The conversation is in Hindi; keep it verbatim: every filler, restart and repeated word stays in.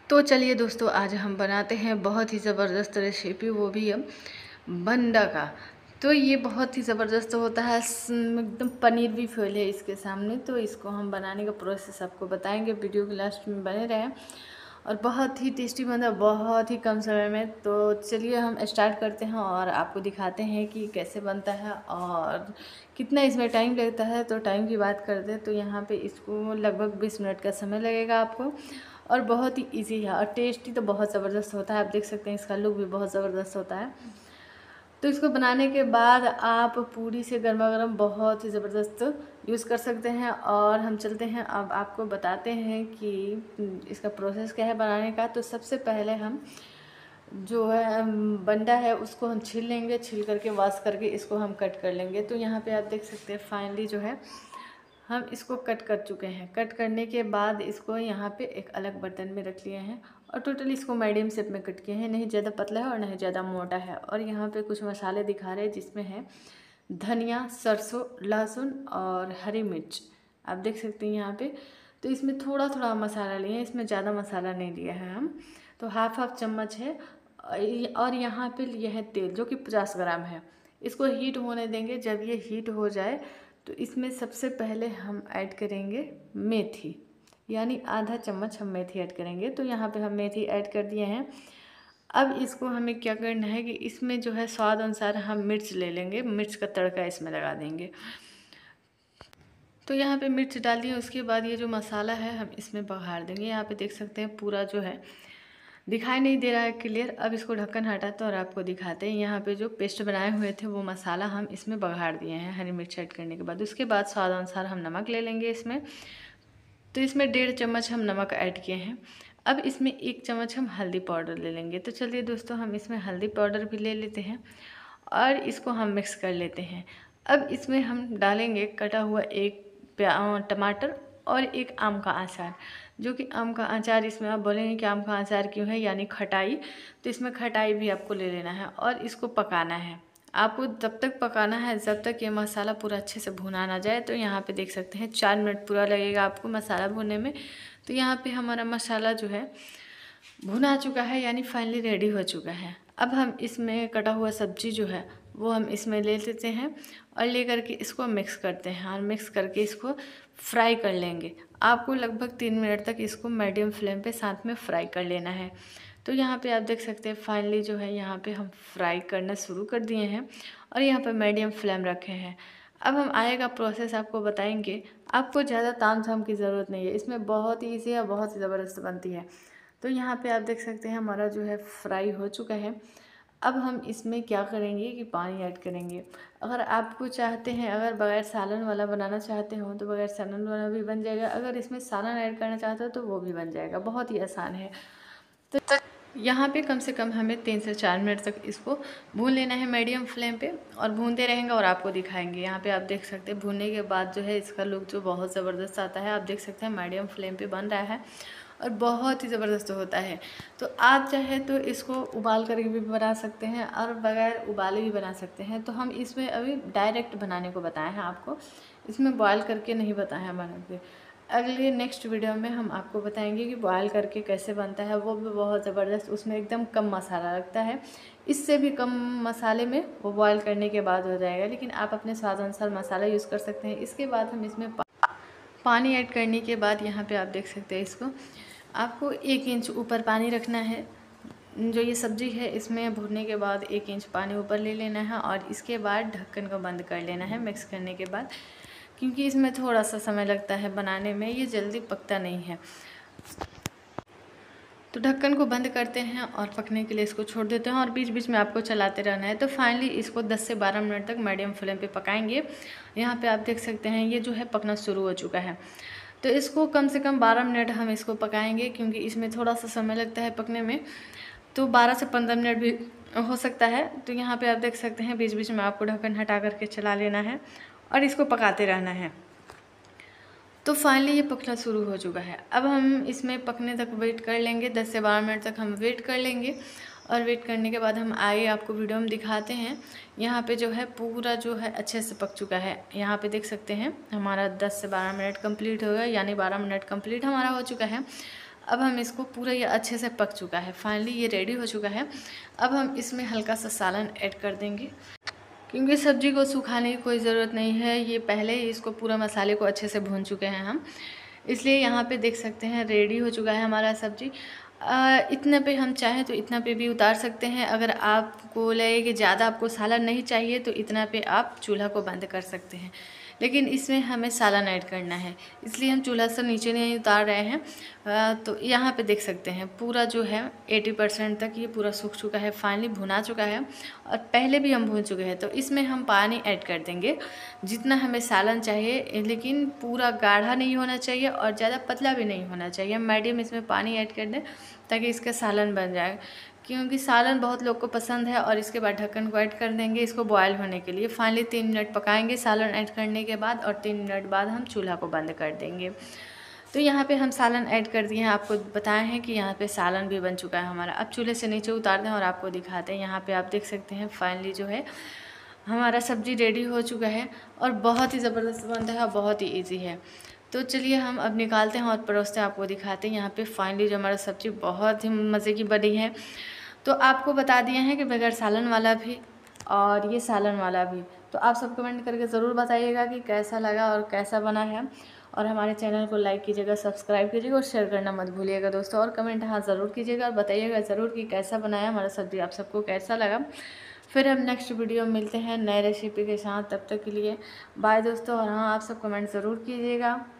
तो चलिए दोस्तों, आज हम बनाते हैं बहुत ही ज़बरदस्त रेसिपी, वो भी हम बंडा का। तो ये बहुत ही ज़बरदस्त होता है, एकदम पनीर भी फेल है इसके सामने। तो इसको हम बनाने का प्रोसेस आपको बताएंगे, वीडियो के लास्ट में बने रहें। और बहुत ही टेस्टी बनता है, बहुत ही कम समय में। तो चलिए हम स्टार्ट करते हैं और आपको दिखाते हैं कि कैसे बनता है और कितना इसमें टाइम लगता है। तो टाइम की बात करते हैं तो यहाँ पे इसको लगभग बीस मिनट का समय लगेगा आपको, और बहुत ही इजी है और टेस्टी तो बहुत ज़बरदस्त होता है। आप देख सकते हैं इसका लुक भी बहुत ज़बरदस्त होता है। तो इसको बनाने के बाद आप पूरी से गर्मा गर्म बहुत ही ज़बरदस्त यूज़ कर सकते हैं। और हम चलते हैं, अब आपको बताते हैं कि इसका प्रोसेस क्या है बनाने का। तो सबसे पहले हम जो है बंडा है उसको हम छील लेंगे, छील करके वॉश करके इसको हम कट कर लेंगे। तो यहाँ पे आप देख सकते हैं फाइनली जो है हम इसको कट कर चुके हैं। कट करने के बाद इसको यहाँ पे एक अलग बर्तन में रख लिए हैं और टोटली इसको मीडियम शेप में कट किए हैं, नहीं ज़्यादा पतला है और नहीं ज़्यादा मोटा है। और यहाँ पे कुछ मसाले दिखा रहे हैं जिसमें है धनिया, सरसों, लहसुन और हरी मिर्च। आप देख सकते हैं यहाँ पे। तो इसमें थोड़ा थोड़ा मसाला लिए हैं, इसमें ज़्यादा मसाला नहीं लिया है हम। तो हाफ हाफ चम्मच है। और यहाँ पे लिए है तेल जो कि पचास ग्राम है। इसको हीट होने देंगे। जब ये हीट हो जाए तो इसमें सबसे पहले हम ऐड करेंगे मेथी, यानी आधा चम्मच हम मेथी ऐड करेंगे। तो यहाँ पे हम मेथी ऐड कर दिए हैं। अब इसको हमें क्या करना है कि इसमें जो है स्वाद अनुसार हम मिर्च ले लेंगे, मिर्च का तड़का इसमें लगा देंगे। तो यहाँ पे मिर्च डाल दिए, उसके बाद ये जो मसाला है हम इसमें बघार देंगे। यहाँ पे देख सकते हैं पूरा जो है दिखाई नहीं दे रहा है क्लियर। अब इसको ढक्कन हटाते हैं और आपको दिखाते हैं। यहाँ पे जो पेस्ट बनाए हुए थे वो मसाला हम इसमें बघार दिए हैं हरी मिर्च ऐड करने के बाद। उसके बाद स्वाद अनुसार हम नमक ले लेंगे इसमें। तो इसमें डेढ़ चम्मच हम नमक ऐड किए हैं। अब इसमें एक चम्मच हम हल्दी पाउडर ले लेंगे। तो चलिए दोस्तों, हम इसमें हल्दी पाउडर भी ले लेते हैं और इसको हम मिक्स कर लेते हैं। अब इसमें हम डालेंगे कटा हुआ एक टमाटर और एक आम का अचार, जो कि आम का अचार इसमें आप बोलेंगे कि आम का अचार क्यों है, यानी खटाई। तो इसमें खटाई भी आपको ले लेना है और इसको पकाना है। आपको तब तक पकाना है जब तक ये मसाला पूरा अच्छे से भुना ना जाए। तो यहाँ पे देख सकते हैं चार मिनट पूरा लगेगा आपको मसाला भुनने में। तो यहाँ पे हमारा मसाला जो है भुना चुका है, यानी फाइनली रेडी हो चुका है। अब हम इसमें कटा हुआ सब्जी जो है वो हम इसमें ले लेते हैं और ले करके इसको मिक्स करते हैं और मिक्स करके इसको फ्राई कर लेंगे। आपको लगभग तीन मिनट तक इसको मीडियम फ्लेम पे साथ में फ्राई कर लेना है। तो यहाँ पे आप देख सकते हैं फाइनली जो है यहाँ पे हम फ्राई करना शुरू कर दिए हैं और यहाँ पे मीडियम फ्लेम रखे हैं। अब हम आगे का प्रोसेस आपको बताएंगे। आपको ज़्यादा ताम झाम की ज़रूरत नहीं है, इसमें बहुत ही ईजी है, बहुत ही ज़बरदस्त बनती है। तो यहाँ पे आप देख सकते हैं हमारा जो है फ्राई हो चुका है। अब हम इसमें क्या करेंगे कि पानी ऐड करेंगे। अगर आपको चाहते हैं, अगर बगैर सालन वाला बनाना चाहते हो तो बगैर सालन वाला भी बन जाएगा। अगर इसमें सालन ऐड करना चाहते हो तो वो भी बन जाएगा, बहुत ही आसान है। तो यहाँ पे कम से कम हमें तीन से चार मिनट तक इसको भून लेना है मीडियम फ्लेम पे, और भूनते रहेंगे और आपको दिखाएंगे। यहाँ पे आप देख सकते हैं भूनने के बाद जो है इसका लुक जो बहुत ज़बरदस्त आता है। आप देख सकते हैं मीडियम फ्लेम पे बन रहा है और बहुत ही ज़बरदस्त होता है। तो आप चाहे तो इसको उबाल कर भी बना सकते हैं और बगैर उबाले भी बना सकते हैं। तो हम इसमें अभी डायरेक्ट बनाने को बताए हैं आपको, इसमें बॉयल करके नहीं बताया है बना के। अगले नेक्स्ट वीडियो में हम आपको बताएंगे कि बॉयल करके कैसे बनता है, वो भी बहुत ज़बरदस्त। उसमें एकदम कम मसाला लगता है, इससे भी कम मसाले में वो बॉयल करने के बाद हो जाएगा। लेकिन आप अपने स्वाद अनुसार मसाला यूज़ कर सकते हैं। इसके बाद हम इसमें पा, पानी ऐड करने के बाद यहाँ पे आप देख सकते हैं इसको आपको एक इंच ऊपर पानी रखना है। जो ये सब्ज़ी है इसमें भूनने के बाद एक इंच पानी ऊपर ले लेना है और इसके बाद ढक्कन को बंद कर लेना है मिक्स करने के बाद, क्योंकि इसमें थोड़ा सा समय लगता है बनाने में, ये जल्दी पकता नहीं है। तो ढक्कन को बंद करते हैं और पकने के लिए इसको छोड़ देते हैं और बीच बीच में आपको चलाते रहना है। तो फाइनली इसको दस से बारह मिनट तक मीडियम फ्लेम पे पकाएंगे। यहाँ पे आप देख सकते हैं ये जो है पकना शुरू हो चुका है। तो इसको कम से कम बारह मिनट हम इसको पकाएंगे, क्योंकि इसमें थोड़ा सा समय लगता है पकने में। तो बारह से पंद्रह मिनट भी हो सकता है। तो यहाँ पे आप देख सकते हैं बीच बीच में आपको ढक्कन हटा करके चला लेना है और इसको पकाते रहना है। तो फाइनली ये पकना शुरू हो चुका है। अब हम इसमें पकने तक वेट कर लेंगे, दस से बारह मिनट तक हम वेट कर लेंगे। और वेट करने के बाद हम आगे आपको वीडियो में दिखाते हैं। यहाँ पे जो है पूरा जो है अच्छे से पक चुका है। यहाँ पे देख सकते हैं हमारा दस से बारह मिनट कंप्लीट हो गया, यानी बारह मिनट कंप्लीट हमारा हो चुका है। अब हम इसको पूरा ये अच्छे से पक चुका है, फाइनली ये रेडी हो चुका है। अब हम इसमें हल्का सा सालन ऐड कर देंगे, क्योंकि सब्ज़ी को सुखाने की कोई ज़रूरत नहीं है, ये पहले ही इसको पूरा मसाले को अच्छे से भून चुके हैं हम, इसलिए यहाँ पे देख सकते हैं रेडी हो चुका है हमारा सब्ज़ी। इतने पे हम चाहें तो इतना पे भी उतार सकते हैं। अगर आपको लगे कि ज़्यादा आपको सालन नहीं चाहिए तो इतना पे आप चूल्हा को बंद कर सकते हैं, लेकिन इसमें हमें सालन ऐड करना है, इसलिए हम चूल्हा से नीचे नहीं उतार रहे हैं। तो यहाँ पे देख सकते हैं पूरा जो है अस्सी परसेंट तक ये पूरा सूख चुका है, फाइनली भुना चुका है, और पहले भी हम भून चुके हैं। तो इसमें हम पानी ऐड कर देंगे जितना हमें सालन चाहिए, लेकिन पूरा गाढ़ा नहीं होना चाहिए और ज़्यादा पतला भी नहीं होना चाहिए। मीडियम इसमें पानी ऐड कर दें ताकि इसका सालन बन जाए, क्योंकि सालन बहुत लोग को पसंद है। और इसके बाद ढक्कन को ऐड कर देंगे इसको बॉयल होने के लिए। फाइनली तीन मिनट पकाएंगे सालन ऐड करने के बाद, और तीन मिनट बाद हम चूल्हा को बंद कर देंगे। तो यहाँ पे हम सालन ऐड कर दिए हैं, आपको बताए हैं कि यहाँ पे सालन भी बन चुका है हमारा। अब चूल्हे से नीचे उतार दें और आपको दिखाते हैं। यहाँ पे आप देख सकते हैं फाइनली जो है हमारा सब्ज़ी रेडी हो चुका है, और बहुत ही ज़बरदस्त बनता है और बहुत ही ईजी है। तो चलिए हम अब निकालते हैं और परोसते हैं, आपको दिखाते हैं। यहाँ पे फाइनली जो हमारा सब्ज़ी बहुत ही मज़े की बनी है। तो आपको बता दिए हैं कि बगैर सालन वाला भी और ये सालन वाला भी। तो आप सब कमेंट करके ज़रूर बताइएगा कि कैसा लगा और कैसा बना है, और हमारे चैनल को लाइक कीजिएगा, सब्सक्राइब कीजिएगा और शेयर करना मत भूलिएगा दोस्तों। और कमेंट हाँ ज़रूर कीजिएगा और बताइएगा ज़रूर कि कैसा बनाया हमारा सब्ज़ी, आप सबको कैसा लगा। फिर हम नेक्स्ट वीडियो में मिलते हैं नए रेसिपी के साथ, तब तक के लिए बाय दोस्तों। और हाँ, आप सब कमेंट ज़रूर कीजिएगा।